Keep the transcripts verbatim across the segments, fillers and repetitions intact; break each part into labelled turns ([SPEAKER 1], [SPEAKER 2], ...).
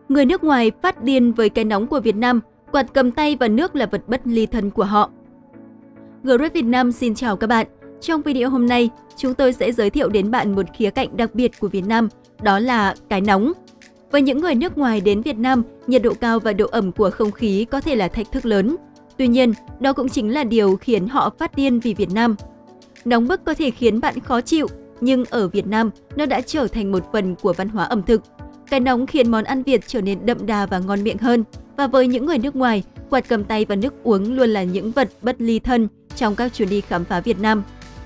[SPEAKER 1] Người nước ngoài phát điên với cái nóng của Việt Nam, quạt cầm tay và nước là vật bất ly thân của họ. Grab Việt Nam xin chào các bạn. Trong video hôm nay, chúng tôi sẽ giới thiệu đến bạn một khía cạnh đặc biệt của Việt Nam, đó là cái nóng. Với những người nước ngoài đến Việt Nam, nhiệt độ cao và độ ẩm của không khí có thể là thách thức lớn. Tuy nhiên, đó cũng chính là điều khiến họ phát điên vì Việt Nam. Nóng bức có thể khiến bạn khó chịu, nhưng ở Việt Nam, nó đã trở thành một phần của văn hóa ẩm thực. Cái nóng khiến món ăn Việt trở nên đậm đà và ngon miệng hơn. Và với những người nước ngoài, quạt cầm tay và nước uống luôn là những vật bất ly thân trong các chuyến đi khám phá Việt Nam.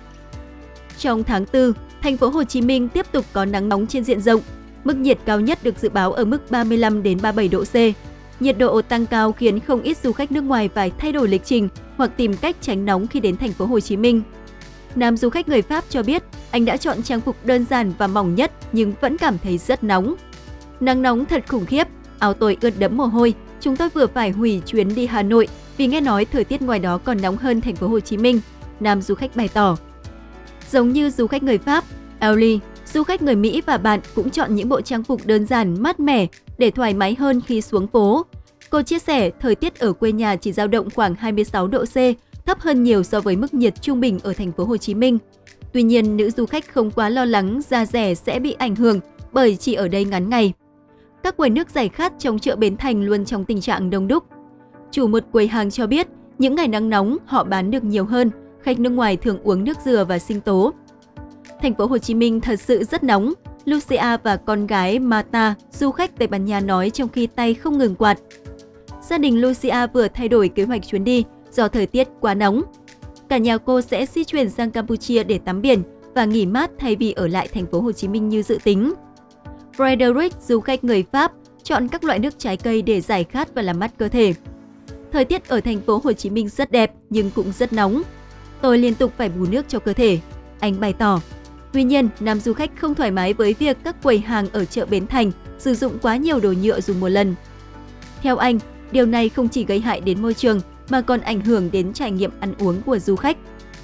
[SPEAKER 1] Trong tháng tư, thành phố Hồ Chí Minh tiếp tục có nắng nóng trên diện rộng. Mức nhiệt cao nhất được dự báo ở mức ba mươi lăm đến ba mươi bảy độ C. Nhiệt độ tăng cao khiến không ít du khách nước ngoài phải thay đổi lịch trình hoặc tìm cách tránh nóng khi đến thành phố Hồ Chí Minh. Nam du khách người Pháp cho biết anh đã chọn trang phục đơn giản và mỏng nhất nhưng vẫn cảm thấy rất nóng. Nắng nóng thật khủng khiếp, áo tôi ướt đẫm mồ hôi. Chúng tôi vừa phải hủy chuyến đi Hà Nội vì nghe nói thời tiết ngoài đó còn nóng hơn thành phố Hồ Chí Minh, nam du khách bày tỏ. Giống như du khách người Pháp, Ellie, du khách người Mỹ và bạn cũng chọn những bộ trang phục đơn giản, mát mẻ để thoải mái hơn khi xuống phố. Cô chia sẻ thời tiết ở quê nhà chỉ dao động khoảng hai mươi sáu độ C, thấp hơn nhiều so với mức nhiệt trung bình ở thành phố Hồ Chí Minh. Tuy nhiên, nữ du khách không quá lo lắng da rẻ sẽ bị ảnh hưởng bởi chỉ ở đây ngắn ngày. Các quầy nước giải khát trong chợ Bến Thành luôn trong tình trạng đông đúc. Chủ một quầy hàng cho biết, những ngày nắng nóng họ bán được nhiều hơn, khách nước ngoài thường uống nước dừa và sinh tố. Thành phố Hồ Chí Minh thật sự rất nóng, Lucia và con gái Marta, du khách Tây Ban Nha nói trong khi tay không ngừng quạt. Gia đình Lucia vừa thay đổi kế hoạch chuyến đi do thời tiết quá nóng. Cả nhà cô sẽ di chuyển sang Campuchia để tắm biển và nghỉ mát thay vì ở lại thành phố Hồ Chí Minh như dự tính. Frederick, du khách người Pháp, chọn các loại nước trái cây để giải khát và làm mát cơ thể. Thời tiết ở thành phố Hồ Chí Minh rất đẹp nhưng cũng rất nóng. Tôi liên tục phải bù nước cho cơ thể, anh bày tỏ. Tuy nhiên, nam du khách không thoải mái với việc các quầy hàng ở chợ Bến Thành sử dụng quá nhiều đồ nhựa dùng một lần. Theo anh, điều này không chỉ gây hại đến môi trường mà còn ảnh hưởng đến trải nghiệm ăn uống của du khách.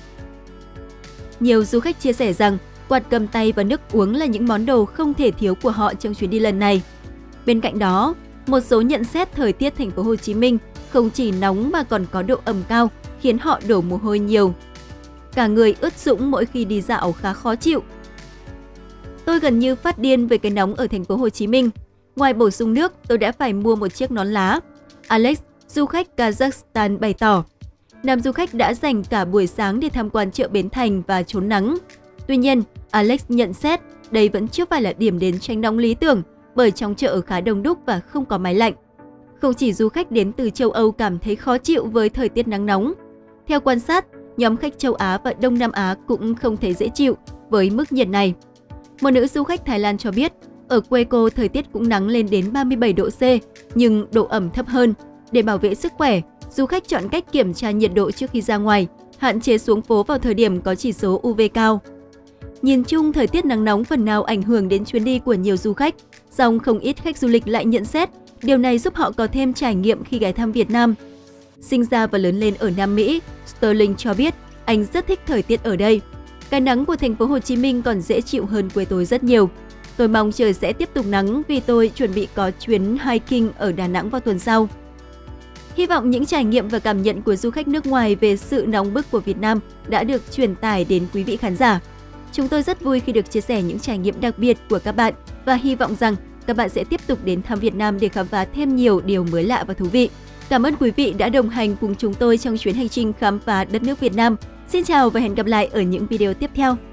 [SPEAKER 1] Nhiều du khách chia sẻ rằng quạt cầm tay và nước uống là những món đồ không thể thiếu của họ trong chuyến đi lần này. Bên cạnh đó, một số nhận xét thời tiết thành phố Hồ Chí Minh không chỉ nóng mà còn có độ ẩm cao, khiến họ đổ mồ hôi nhiều. Cả người ướt sũng mỗi khi đi dạo khá khó chịu. Tôi gần như phát điên về cái nóng ở thành phố Hồ Chí Minh. Ngoài bổ sung nước, tôi đã phải mua một chiếc nón lá. Alex, du khách Kazakhstan bày tỏ. Nam du khách đã dành cả buổi sáng để tham quan chợ Bến Thành và trốn nắng. Tuy nhiên, Alex nhận xét đây vẫn chưa phải là điểm đến tránh nóng lý tưởng bởi trong chợ khá đông đúc và không có máy lạnh. Không chỉ du khách đến từ châu Âu cảm thấy khó chịu với thời tiết nắng nóng. Theo quan sát, nhóm khách châu Á và Đông Nam Á cũng không thấy dễ chịu với mức nhiệt này. Một nữ du khách Thái Lan cho biết, ở quê cô thời tiết cũng nắng lên đến ba mươi bảy độ C, nhưng độ ẩm thấp hơn. Để bảo vệ sức khỏe, du khách chọn cách kiểm tra nhiệt độ trước khi ra ngoài, hạn chế xuống phố vào thời điểm có chỉ số u vê cao. Nhìn chung, thời tiết nắng nóng phần nào ảnh hưởng đến chuyến đi của nhiều du khách, song không ít khách du lịch lại nhận xét điều này giúp họ có thêm trải nghiệm khi ghé thăm Việt Nam. Sinh ra và lớn lên ở Nam Mỹ, Sterling cho biết anh rất thích thời tiết ở đây. Cái nắng của thành phố Hồ Chí Minh còn dễ chịu hơn quê tôi rất nhiều. Tôi mong trời sẽ tiếp tục nắng vì tôi chuẩn bị có chuyến hiking ở Đà Nẵng vào tuần sau. Hy vọng những trải nghiệm và cảm nhận của du khách nước ngoài về sự nóng bức của Việt Nam đã được truyền tải đến quý vị khán giả. Chúng tôi rất vui khi được chia sẻ những trải nghiệm đặc biệt của các bạn và hy vọng rằng các bạn sẽ tiếp tục đến thăm Việt Nam để khám phá thêm nhiều điều mới lạ và thú vị. Cảm ơn quý vị đã đồng hành cùng chúng tôi trong chuyến hành trình khám phá đất nước Việt Nam. Xin chào và hẹn gặp lại ở những video tiếp theo.